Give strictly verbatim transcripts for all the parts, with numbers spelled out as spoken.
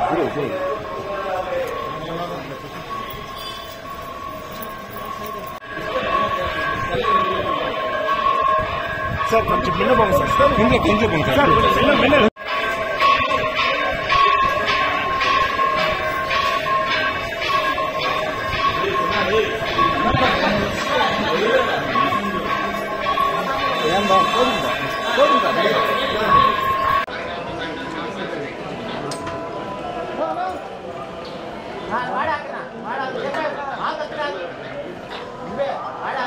Sir கொஞ்சம் முன்ன போங்க சார். கொஞ்சம் கொஞ்சம் போங்க சார். முன்ன முன்ன ஏன்பா போடுங்க போடுங்க வாடாக்கறா வாடா ஆகறா இவே வாடா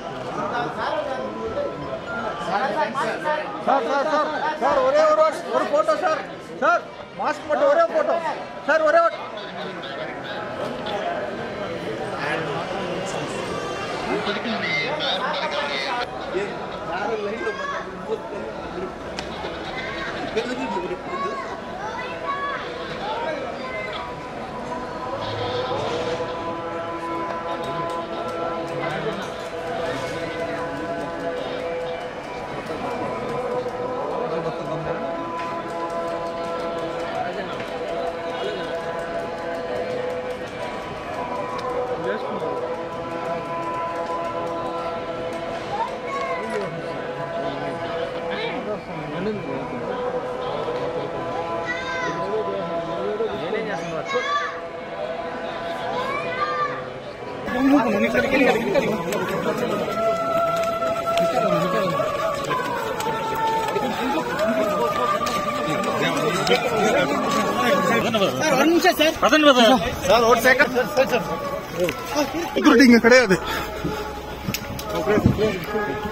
சார் சார் சார் சார் ஒரே ஒரு ஒரு போட்டோ சார் சார் மாஸ்க் போட்டு ஒரே போட்டோ சார் ஒரே சார் ஒரு செகண்ட் செக்யூரிட்டி இங்க கிடையாது.